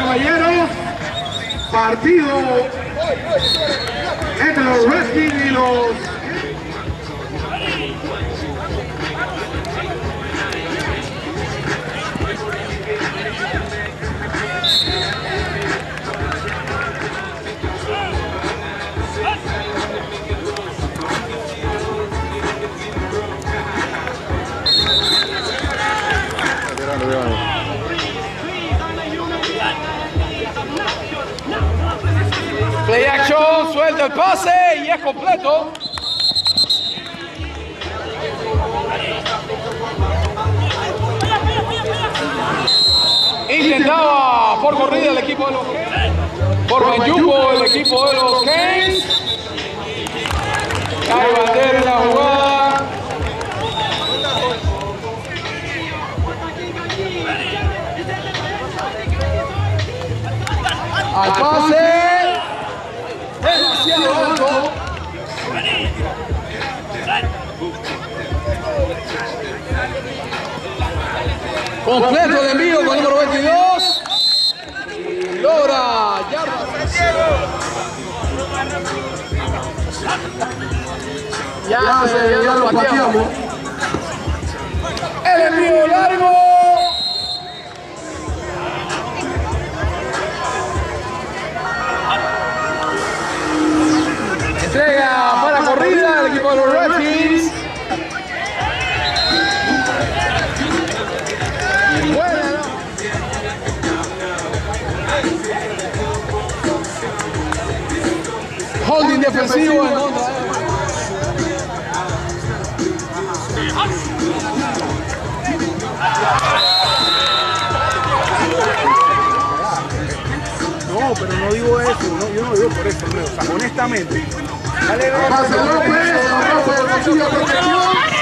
caballeros, partido entre los Redskins y los Play action, suelta el pase y es completo. Intentaba por corrida el equipo de los por Banyuco el equipo de los Canes. Cae bandera en la jugada. Al pase. Demasiado alto. Completo el envío con el número 22. Y logra yardas. Ya lo pateamos. El envío largo. Entrega para corrida el equipo de los Redskins. Y buena, ¿no? Holding defensivo en contra. No, pero no digo eso, no, yo no digo por eso, no, o sea, honestamente. Dale, Pase López, abajo del bolsillo de protección.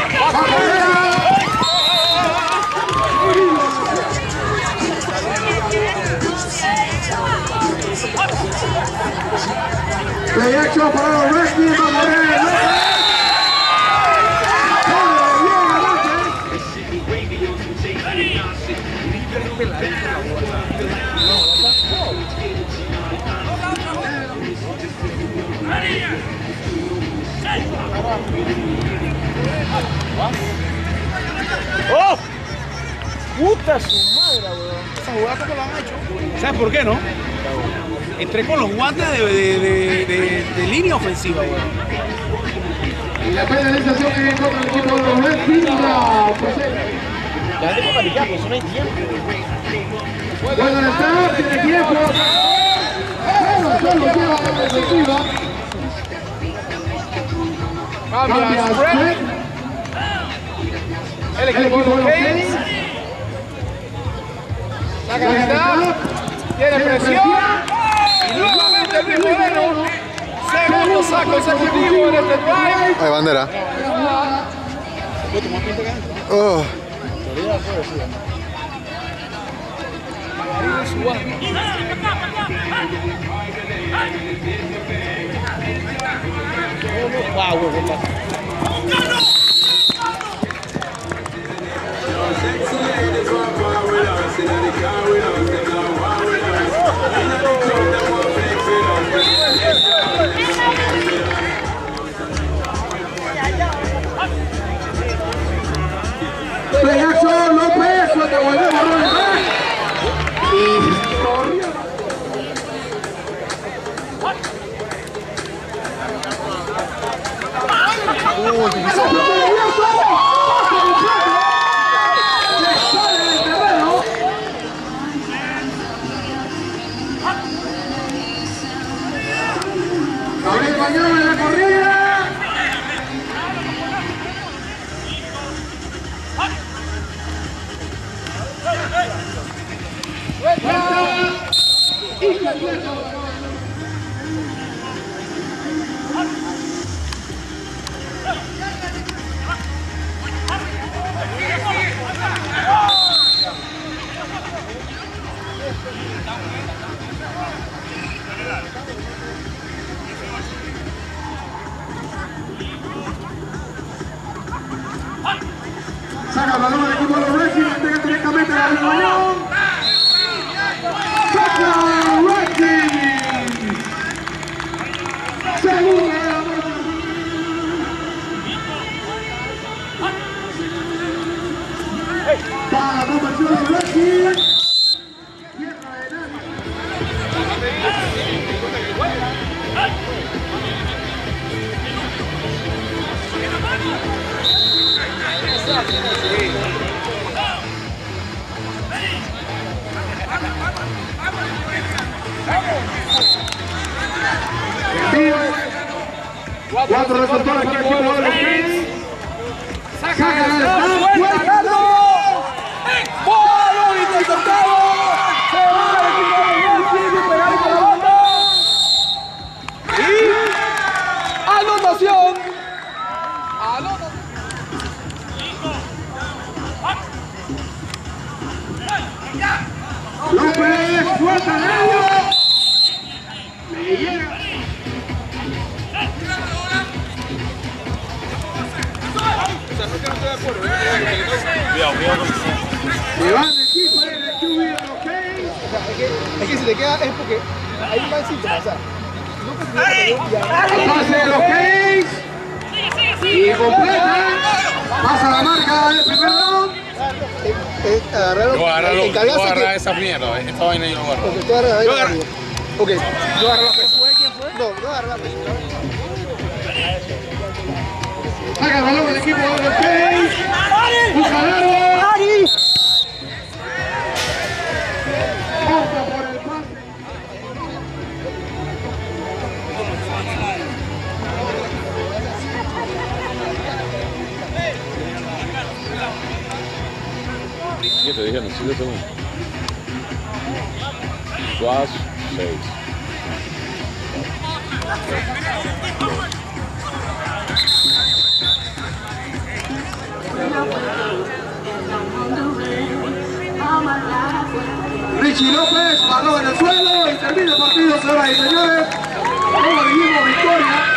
Play action para los Redskins, vamos a ver. ¡Oh! ¡Puta su madre, weón! Esa jugada como la han hecho. ¿Sabes por qué, no? Entré con los guantes de línea ofensiva, weón. Y la penalización que viene contra el equipo de los Redskins. Ya tengo maricado, eso no hay tiempo. Bueno, está, tiene tiempo. Solo lleva la defensiva. Cambia spread. El equipo de los Canes. Saca el snap. Tiene presión. Y nuevamente el mismo Moreno. Segundo saco consecutivo en este drive. Hay bandera. Oh. Play action, López, suelta, volvemos a robar. Y corrió. Gabriel Bañón en la corrida. Saca el balón del equipo de los Redskins, entrega directamente a Gabriel Bañón. ¡Saca! 4 resultados para el equipo de los Kings. Saca el snap, fuerte. ¡Balón interceptado! Se va el equipo de los Kings y pegar con la banda. Y anotación. López, suelta el agua. Le llega. Se va el equipo de los QB de los Kings. Es que si le queda es porque hay un mancito pasar. Pase de los Kings. Y completa. Pasa la marca del primer round. Yo agarrar esa mierda, esta vaina yo lo agarro. Ok, tú agarras Yo agarro. Ok, Yo agarro la pesa. no, no agarras la pesa. Saca el balón el equipo de los Kings. Busca largo. Opta por el pase. ¿Qué te dijeron? 7 segundos. Suaz, 6. Richie López, balón en el suelo y termina el partido, señoras y señores. Como dijimos, victoria